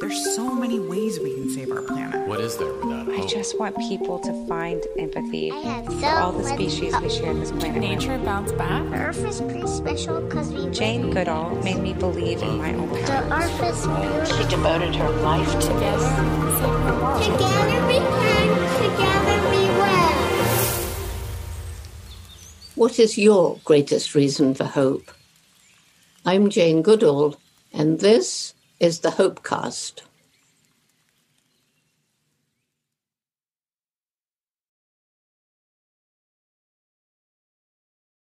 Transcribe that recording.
There's so many ways we can save our planet. What is there without hope? I just want people to find empathy for so all the species we share this planet Nature with. bounce back. Earth is pretty special because we... Jane Goodall made me believe in my own The power. Earth is beautiful. She devoted her life to Together, save the world. Together we can, together we will. What is your greatest reason for hope? I'm Jane Goodall, and this is the Hopecast.